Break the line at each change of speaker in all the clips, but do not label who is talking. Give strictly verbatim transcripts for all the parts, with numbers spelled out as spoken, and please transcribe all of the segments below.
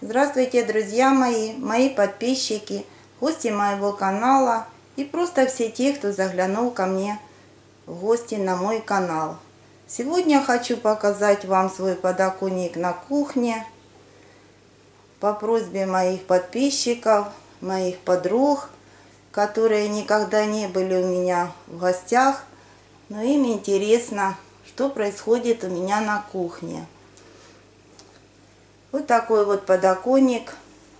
Здравствуйте, друзья мои, мои подписчики, гости моего канала и просто все те, кто заглянул ко мне в гости на мой канал. Сегодня хочу показать вам свой подоконник на кухне по просьбе моих подписчиков, моих подруг, которые никогда не были у меня в гостях, но им интересно, что происходит у меня на кухне. Вот такой вот подоконник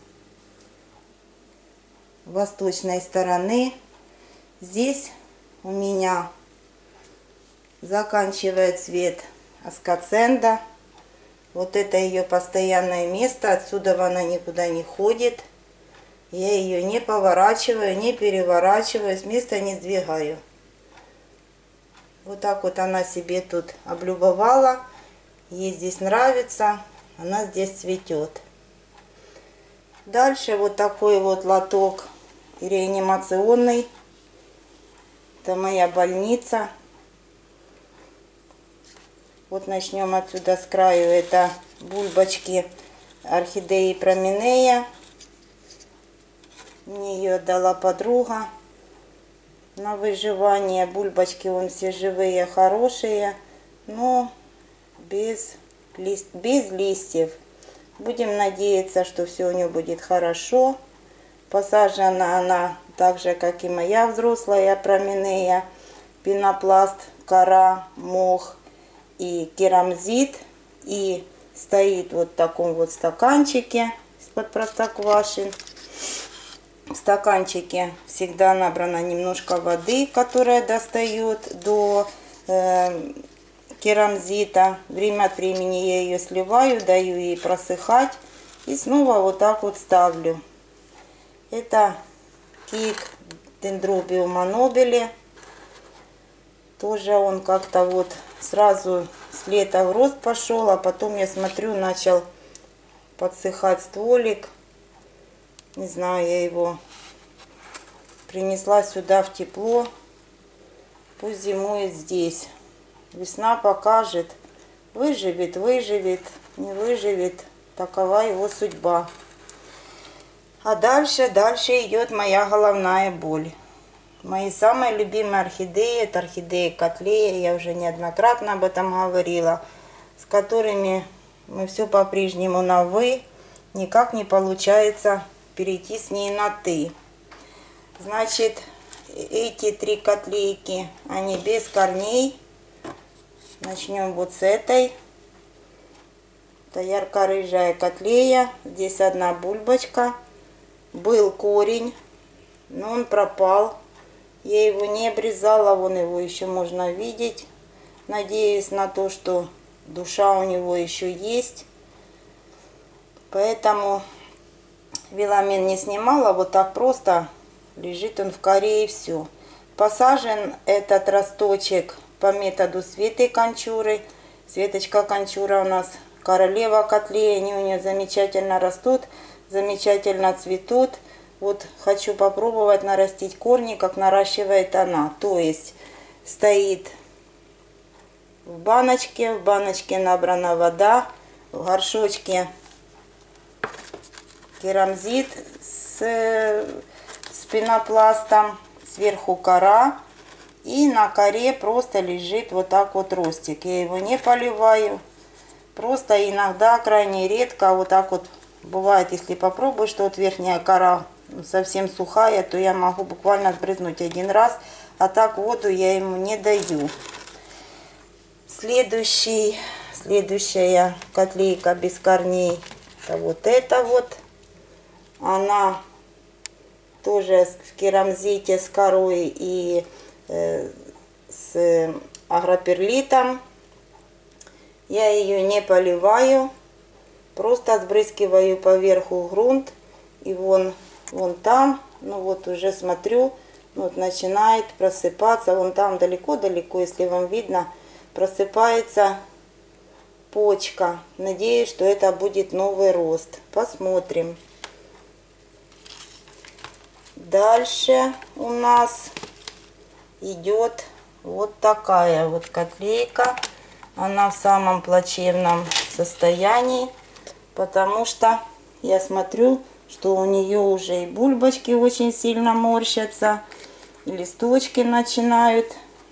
восточной стороны. Здесь у меня заканчивает цвет аскаценда. Вот это ее постоянное место. Отсюда она никуда не ходит. Я ее не поворачиваю, не переворачиваю, с места не сдвигаю. Вот так вот она себе тут облюбовала. Ей здесь нравится. Она здесь цветет. Дальше вот такой вот лоток реанимационный. Это моя больница. Вот начнем отсюда с краю. Это бульбочки орхидеи Променея. Мне ее отдала подруга на выживание. Бульбочки вон все живые, хорошие, но без Лист, без листьев. Будем надеяться, что все у нее будет хорошо. Посажена она так же, как и моя взрослая Променея. Пенопласт, кора, мох и керамзит. И стоит вот в таком вот стаканчике из-под простоквашин. В стаканчике всегда набрано немножко воды, которая достает до э, керамзита. Время от времени я ее сливаю, даю ей просыхать и снова вот так вот ставлю. Это кик Дендробиума нобеле. Тоже он как-то вот сразу с лета в рост пошел, а потом я смотрю, начал подсыхать стволик. Не знаю, я его принесла сюда в тепло. Пусть зимует здесь. Весна покажет, выживет, выживет, не выживет, такова его судьба. А дальше, дальше идет моя головная боль. Мои самые любимые орхидеи, это орхидеи Котлея, я уже неоднократно об этом говорила, с которыми мы все по-прежнему на «вы», никак не получается перейти с ней на «ты». Значит, эти три котлейки, они без корней. Начнем вот с этой. Это ярко-рыжая котлея. Здесь одна бульбочка. Был корень, но он пропал. Я его не обрезала, вон его еще можно видеть. Надеюсь на то, что душа у него еще есть. Поэтому веломин не снимала. Вот так просто лежит он в коре и все. Посажен этот росточек по методу Светы Кончуры. Светочка Кончура у нас королева котлея. Они у нее замечательно растут, замечательно цветут. Вот хочу попробовать нарастить корни, как наращивает она. То есть стоит в баночке, в баночке набрана вода, в горшочке керамзит с, с пенопластом, сверху кора. И на коре просто лежит вот так вот ростик. Я его не поливаю. Просто иногда, крайне редко, вот так вот бывает, если попробую, что вот верхняя кора совсем сухая, то я могу буквально сбрызнуть один раз. А так воду я ему не даю. Следующий, следующая котлейка без корней. Это вот эта вот. Она тоже в керамзите с корой и с агроперлитом. Я ее не поливаю, просто отбрызгиваю поверху грунт. И вон, вон там, ну вот уже смотрю, вот начинает просыпаться. Вон там далеко-далеко, если вам видно, просыпается почка. Надеюсь, что это будет новый рост. Посмотрим. Дальше у нас идет вот такая вот котлейка. Она в самом плачевном состоянии, потому что я смотрю, что у нее уже и бульбочки очень сильно морщатся, и листочки начинают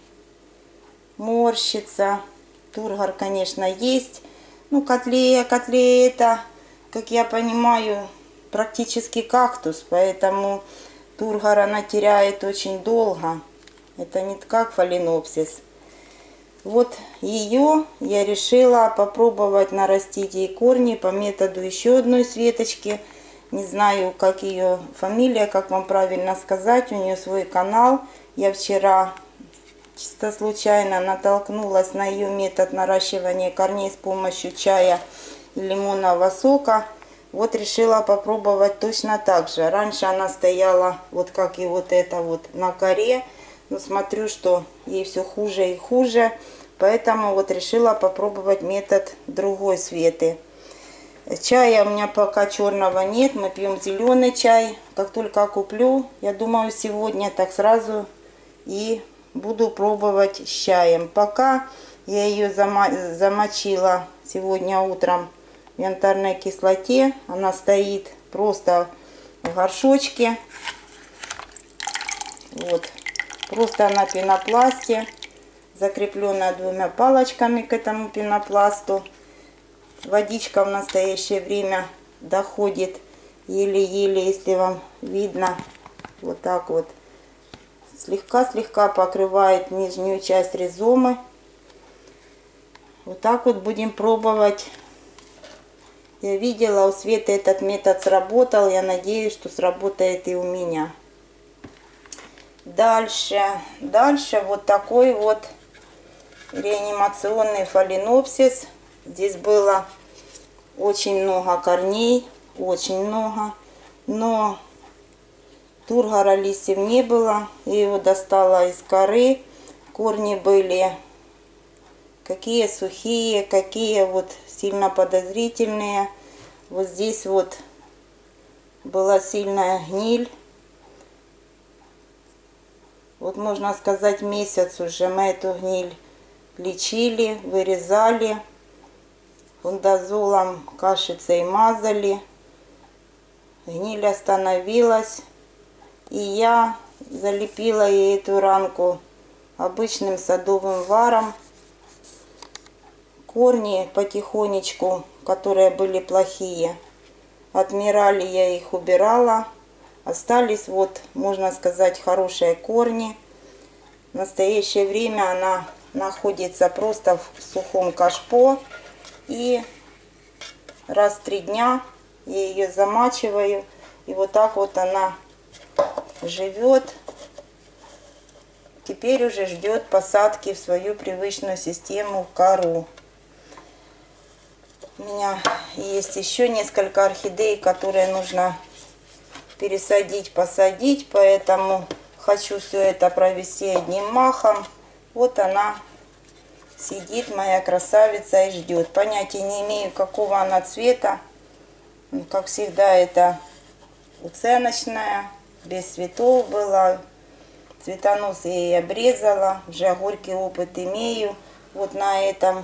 морщиться. Тургор, конечно, есть. Ну, котлея, котлея это, как я понимаю, практически кактус, поэтому тургор она теряет очень долго. Это не как фаленопсис. Вот ее я решила попробовать нарастить ей корни по методу еще одной Светочки. Не знаю, как ее фамилия, как вам правильно сказать. У нее свой канал. Я вчера чисто случайно натолкнулась на ее метод наращивания корней с помощью чая и лимонного сока. Вот решила попробовать точно так же. Раньше она стояла вот как и вот это вот на коре. Но смотрю, что ей все хуже и хуже. Поэтому вот решила попробовать метод другой Светы. Чая у меня пока черного нет. Мы пьем зеленый чай. Как только куплю, я думаю, сегодня так сразу и буду пробовать с чаем. Пока я ее замочила сегодня утром в янтарной кислоте. Она стоит просто в горшочке. Вот. Просто на пенопласте, закрепленная двумя палочками к этому пенопласту. Водичка в настоящее время доходит еле-еле, если вам видно, вот так вот. Слегка-слегка покрывает нижнюю часть ризомы. Вот так вот будем пробовать. Я видела, у Светы этот метод сработал. Я надеюсь, что сработает и у меня. Дальше, дальше вот такой вот реанимационный фаленопсис. Здесь было очень много корней, очень много, но тургора листьев не было. Я его достала из коры. Корни были какие сухие, какие вот сильно подозрительные. Вот здесь вот была сильная гниль. Вот можно сказать, месяц уже мы эту гниль лечили, вырезали, фундазолом кашицей мазали. Гниль остановилась, и я залепила ей эту ранку обычным садовым варом. Корни потихонечку, которые были плохие, отмирали, я их убирала. Остались вот, можно сказать, хорошие корни. В настоящее время она находится просто в сухом кашпо. И раз в три дня я ее замачиваю. И вот так вот она живет. Теперь уже ждет посадки в свою привычную систему в кору. У меня есть еще несколько орхидей, которые нужно пересадить, посадить, поэтому хочу все это провести одним махом. Вот она сидит, моя красавица, и ждет. Понятия не имею, какого она цвета. Как всегда, это уценочная, без цветов была. Цветонос я ей обрезала, уже горький опыт имею. Вот на этом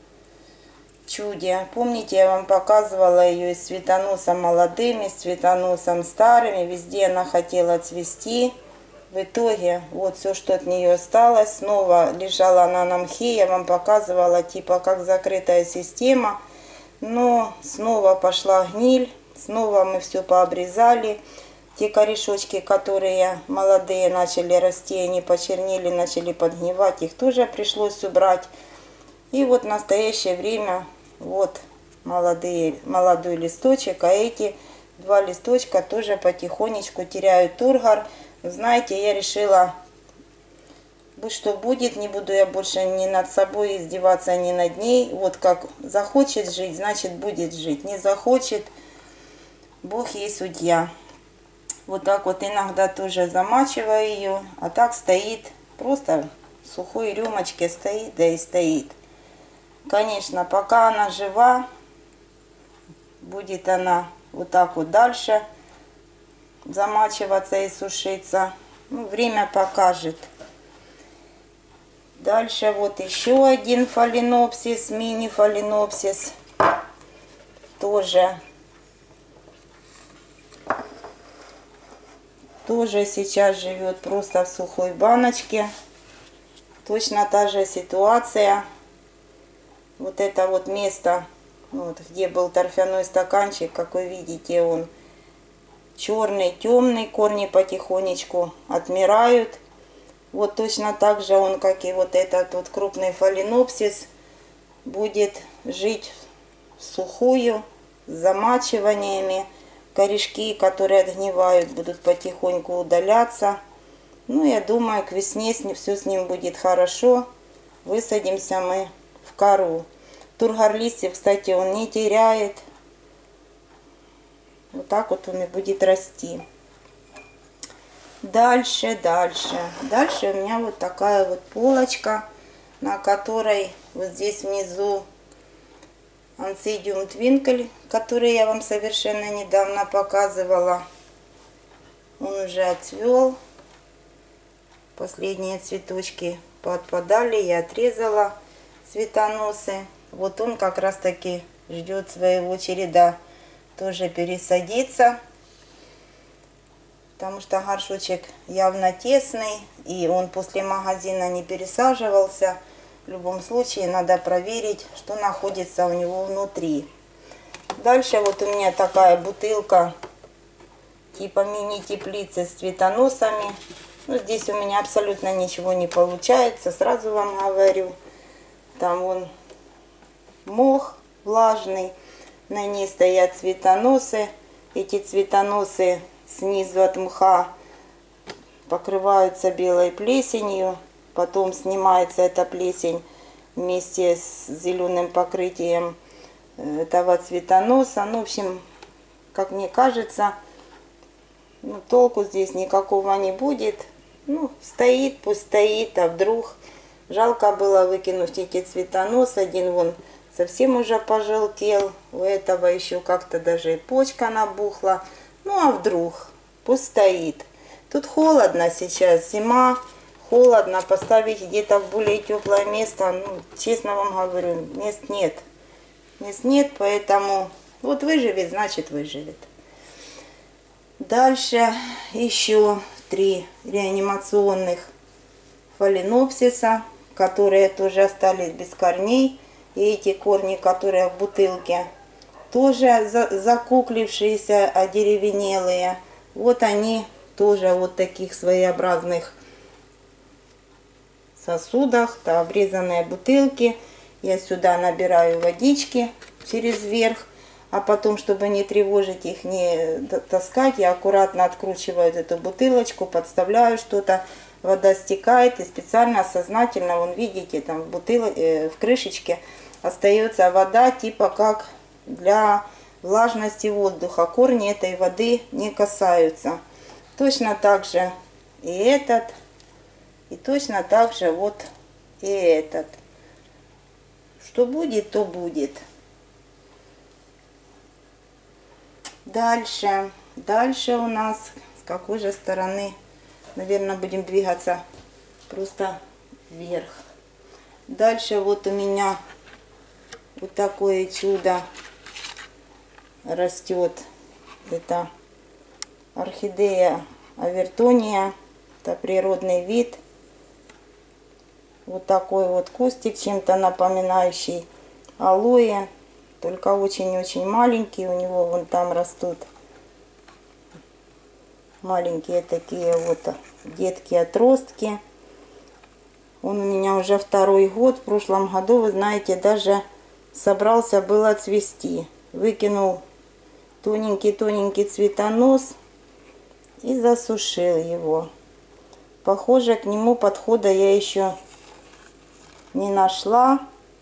чуде. Помните, я вам показывала ее и с цветоносом молодым, и с цветоносом старыми. Везде она хотела цвести. В итоге, вот все, что от нее осталось, снова лежала она на мхе. Я вам показывала, типа, как закрытая система. Но снова пошла гниль. Снова мы все пообрезали. Те корешочки, которые молодые начали расти, они почернели, начали подгнивать. Их тоже пришлось убрать. И вот в настоящее время вот молодые, молодой листочек, а эти два листочка тоже потихонечку теряют тургор. Знаете, я решила, будь что будет, не буду я больше ни над собой издеваться, ни над ней. Вот как захочет жить, значит будет жить. Не захочет, Бог ей судья. Вот так вот иногда тоже замачиваю ее, а так стоит, просто в сухой рюмочке стоит, да и стоит. Конечно, пока она жива, будет она вот так вот дальше замачиваться и сушиться. Ну, время покажет. Дальше вот еще один фаленопсис, мини-фаленопсис. Тоже тоже сейчас живет просто в сухой баночке. Точно та же ситуация. Вот это вот место, вот, где был торфяной стаканчик, как вы видите, он черный, темный, корни потихонечку отмирают. Вот точно так же он, как и вот этот вот крупный фаленопсис, будет жить в сухую, с замачиваниями. Корешки, которые отгнивают, будут потихоньку удаляться. Ну, я думаю, к весне все с ним будет хорошо. Высадимся мы в кору. Тургор листьев, кстати, он не теряет. Вот так вот он и будет расти. Дальше, дальше. Дальше у меня вот такая вот полочка, на которой вот здесь внизу Oncidium Twinkle, который я вам совершенно недавно показывала. Он уже отцвел. Последние цветочки подпадали, я отрезала цветоносы. Вот он как раз таки ждет своего череда тоже пересадиться. Потому что горшочек явно тесный, и он после магазина не пересаживался. В любом случае надо проверить, что находится у него внутри. Дальше вот у меня такая бутылка типа мини-теплицы с цветоносами. Ну, здесь у меня абсолютно ничего не получается, сразу вам говорю. Там вон мох влажный, на ней стоят цветоносы. Эти цветоносы снизу от мха покрываются белой плесенью. Потом снимается эта плесень вместе с зеленым покрытием этого цветоноса. Ну, в общем, как мне кажется, ну, толку здесь никакого не будет. Ну, стоит, пусть стоит, а вдруг жалко было выкинуть эти цветоносы. Один вон совсем уже пожелтел, у этого еще как-то даже и почка набухла. Ну, а вдруг, пусть стоит. Тут холодно сейчас, зима. Холодно, поставить где-то в более теплое место, ну, честно вам говорю, мест нет. Мест нет, поэтому вот выживет, значит выживет. Дальше еще три реанимационных фаленопсиса, которые тоже остались без корней. И эти корни, которые в бутылке, тоже закуклившиеся, одеревенелые. Вот они тоже вот таких своеобразных сосудах, то обрезанные бутылки. Я сюда набираю водички через верх, а потом, чтобы не тревожить их, не таскать, я аккуратно откручиваю эту бутылочку, подставляю что-то, вода стекает, и специально, сознательно, вон видите, там в бутылке, в крышечке остается вода, типа как для влажности воздуха. Корни этой воды не касаются. Точно так же и этот. И точно так же вот и этот. Что будет, то будет. Дальше. Дальше у нас с какой же стороны, наверное, будем двигаться просто вверх. Дальше вот у меня вот такое чудо растет. Это орхидея авертония. Это природный вид. Вот такой вот кустик, чем-то напоминающий алоэ, только очень-очень маленький. У него вон там растут маленькие такие вот детки-отростки. Он у меня уже второй год. В прошлом году, вы знаете, даже собрался было цвести. Выкинул тоненький-тоненький цветонос и засушил его. Похоже, к нему подхода я еще не нашла.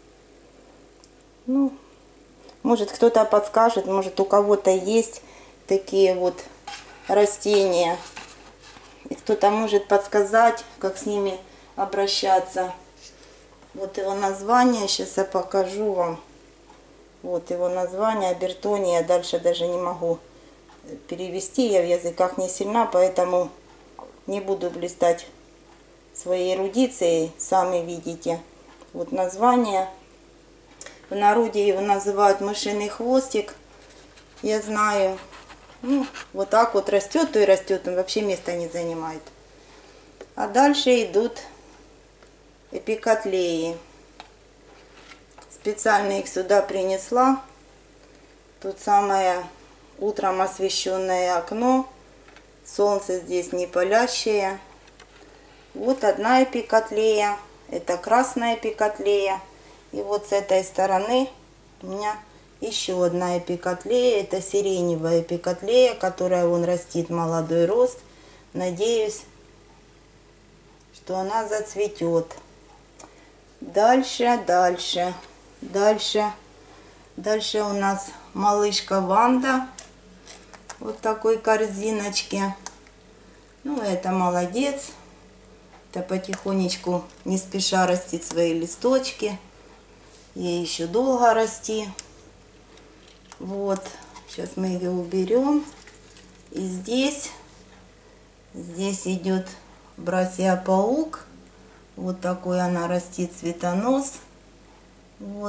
Ну, может, кто-то подскажет, может, у кого-то есть такие вот растения. И кто-то может подсказать, как с ними обращаться. Вот его название, сейчас я покажу вам. Вот его название, авертония. Дальше даже не могу перевести, я в языках не сильна, поэтому не буду блистать своей эрудицией, сами видите. Вот название. В народе его называют мышиный хвостик. Я знаю, Ну, вот так вот растет, то и растет, он вообще места не занимает. А дальше идут эпикотлеи. Специально их сюда принесла. Тут самое утром освещенное окно. Солнце здесь не палящее. Вот одна эпикотлея. Это красная эпикотлея. И вот с этой стороны у меня еще одна эпикотлея. Это сиреневая эпикотлея, которая вон растит молодой рост. Надеюсь, что она зацветет. Дальше, дальше, дальше. Дальше у нас малышка Ванда. Вот такой корзиночке. Ну, это молодец. Это потихонечку, не спеша растит свои листочки. Ей еще долго расти. Вот. Сейчас мы ее уберем. И здесь, здесь идет брассия-паук. Вот такой она растит, цветонос. Вот.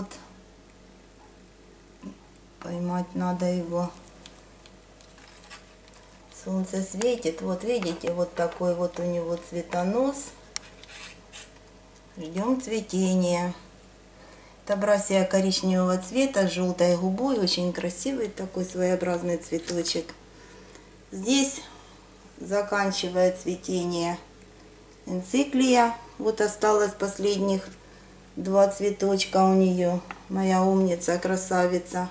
Поймать надо его. Солнце светит. Вот видите, вот такой вот у него цветонос. Ждем цветения. Это брассия коричневого цвета с желтой губой. Очень красивый такой своеобразный цветочек. Здесь заканчивает цветение энциклия. Вот осталось последних два цветочка у нее. Моя умница, красавица.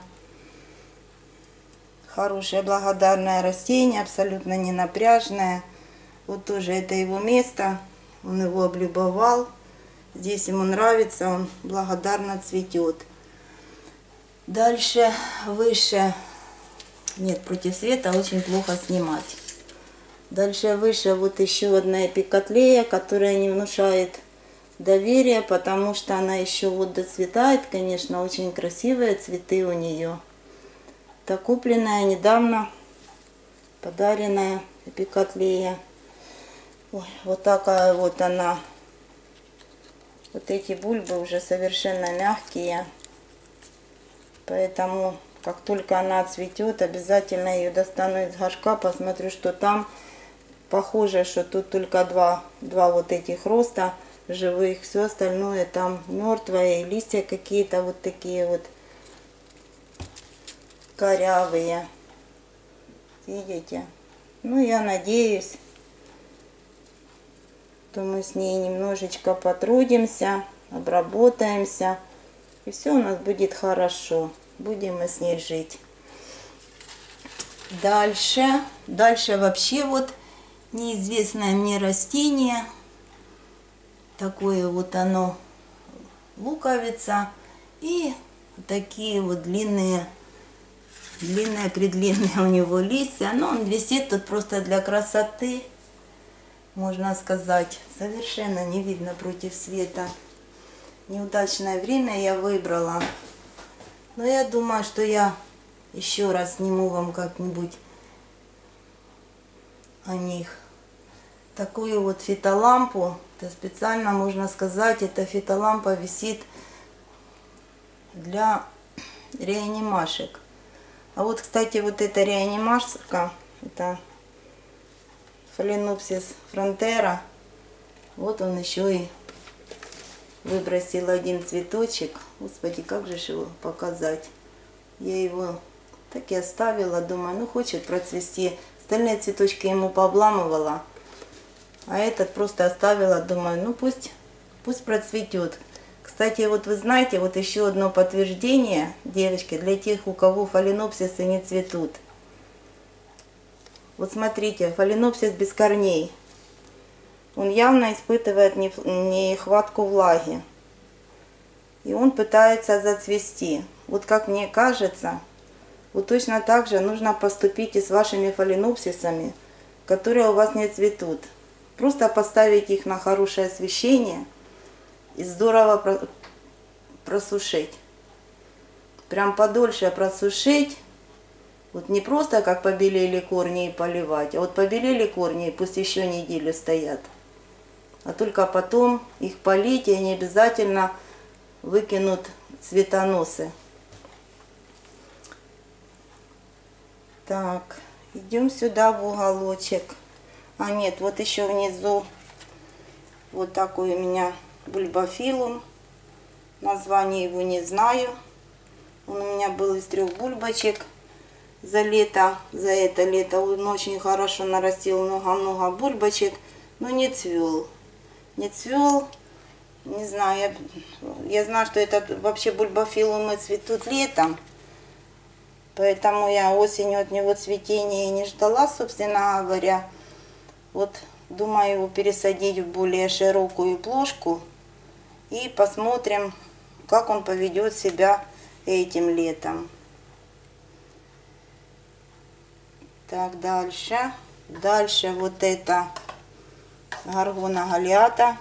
Хорошее благодарное растение, абсолютно не напряжное. Вот тоже это его место. Он его облюбовал. Здесь ему нравится, он благодарно цветет. Дальше, выше. Нет, против света очень плохо снимать. Дальше выше вот еще одна эпикотлея, которая не внушает доверия, потому что она еще вот доцветает. Конечно, очень красивые цветы у нее. Это купленная недавно, подаренная эпикотлея. Ой, вот такая вот она. Вот эти бульбы уже совершенно мягкие. Поэтому, как только она цветет, обязательно ее достану из горшка, посмотрю, что там. Похоже, что тут только два, два вот этих роста живых. Все остальное там мертвое. И листья какие-то вот такие вот корявые. Видите? Ну, я надеюсь, то мы с ней немножечко потрудимся, обработаемся, и все у нас будет хорошо. Будем мы с ней жить. Дальше, дальше вообще вот неизвестное мне растение. Такое вот оно, луковица. И такие вот длинные, длинные, предлинные у него листья. Но он висит тут просто для красоты. Можно сказать, совершенно не видно против света. Неудачное время я выбрала. Но я думаю, что я еще раз сниму вам как-нибудь о них. Такую вот фитолампу. Это специально, можно сказать, эта фитолампа висит для реанимашек. А вот, кстати, вот эта реанимашка, это Phalaenopsis frontera. Вот он еще и выбросил один цветочек. Господи, как же его показать? Я его так и оставила. Думаю, ну хочет процвести. Остальные цветочки ему пообламывала. А этот просто оставила. Думаю, ну пусть, пусть процветет. Кстати, вот вы знаете, вот еще одно подтверждение, девочки, для тех, у кого фаленопсисы не цветут. Вот смотрите, фаленопсис без корней. Он явно испытывает нехватку влаги. И он пытается зацвести. Вот как мне кажется, вот точно так же нужно поступить и с вашими фаленопсисами, которые у вас не цветут. Просто поставить их на хорошее освещение и здорово просушить. Прям подольше просушить. Вот не просто как побелели корни и поливать, а вот побелели корни, пусть еще неделю стоят. А только потом их полить, и они обязательно выкинут цветоносы. Так, Идем сюда в уголочек. А нет, вот еще внизу вот такой у меня бульбофилум. Название его не знаю. Он у меня был из трех бульбочек. За лето, за это лето он очень хорошо нарастил много-много бульбочек, но не цвел. Не цвел, не знаю, я, я знаю, что это вообще бульбофилумы цветут летом. Поэтому я осенью от него цветения и не ждала, собственно говоря. Вот думаю его пересадить в более широкую плошку. И посмотрим, как он поведет себя этим летом. Так, дальше. Дальше вот это горгона галлиата.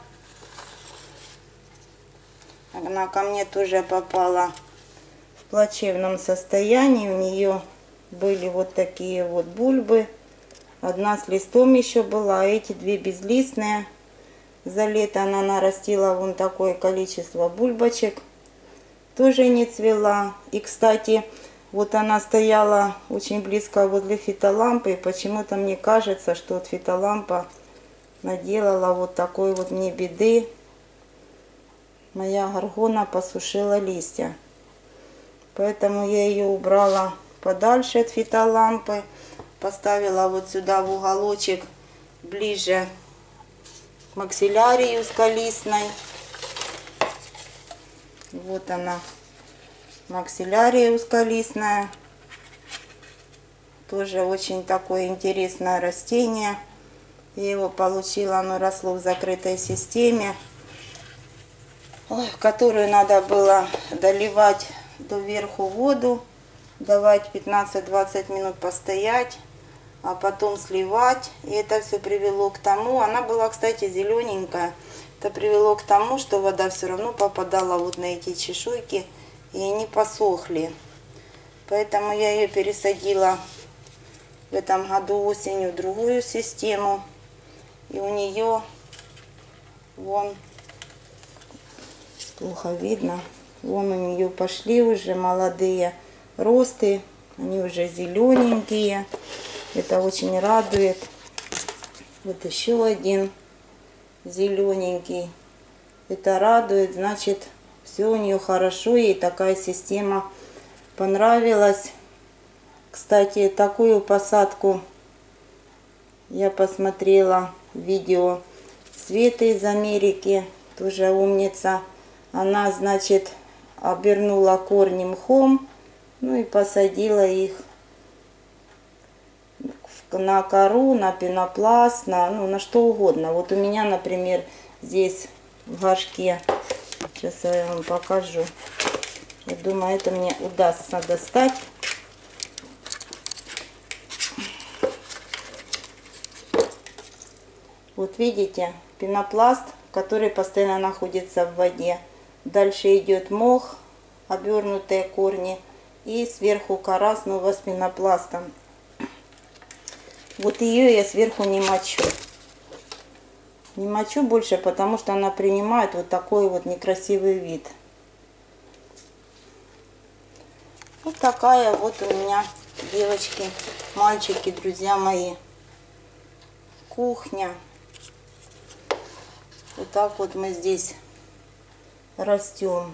Она ко мне тоже попала в плачевном состоянии. У нее были вот такие вот бульбы. Одна с листом еще была, а эти две безлистные. За лето она нарастила вон такое количество бульбочек. Тоже не цвела. И, кстати, вот она стояла очень близко возле фитолампы. И почему-то мне кажется, что вот фитолампа наделала вот такой вот мне беды. Моя горгона посушила листья. Поэтому я ее убрала подальше от фитолампы. Поставила вот сюда в уголочек ближе к максилярии узколистной. Вот она, максилярия узколистная. Тоже очень такое интересное растение. Я его получила, оно росло в закрытой системе, ой, в которую надо было доливать доверху воду, давать пятнадцать-двадцать минут постоять, а потом сливать. И это все привело к тому, она была, кстати, зелененькая. Это привело к тому, что вода все равно попадала вот на эти чешуйки, и они посохли. Поэтому я ее пересадила в этом году осенью в другую систему. И у нее, вон, плохо видно, вон у нее пошли уже молодые росты. Они уже зелененькие. Это очень радует. Вот еще один зелененький. Это радует, значит, все у нее хорошо, ей такая система понравилась. Кстати, такую посадку я посмотрела видео Светы из Америки, тоже умница. Она, значит, обернула корни мхом, ну и посадила их на кору, на пенопласт, на, ну, на что угодно. Вот у меня, например, здесь в горшке, сейчас я вам покажу. Я думаю, это мне удастся достать. Вот видите, пенопласт, который постоянно находится в воде. Дальше идет мох, обернутые корни, и сверху кора снова с пенопластом. Вот ее я сверху не мочу. Не мочу больше, потому что она принимает вот такой вот некрасивый вид. Вот такая вот у меня, девочки, мальчики, друзья мои, кухня. Вот так вот мы здесь растем.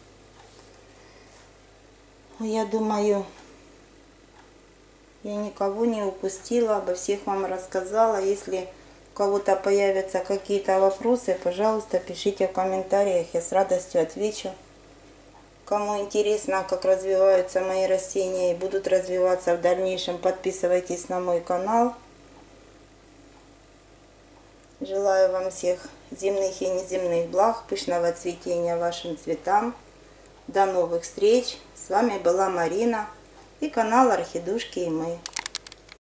Я думаю, я никого не упустила, обо всех вам рассказала. Если у кого-то появятся какие-то вопросы, пожалуйста, пишите в комментариях, я с радостью отвечу. Кому интересно, как развиваются мои растения и будут развиваться в дальнейшем, подписывайтесь на мой канал. Желаю вам всех земных и неземных благ, пышного цветения вашим цветам. До новых встреч! С вами была Марина и канал Орхидушки и мы.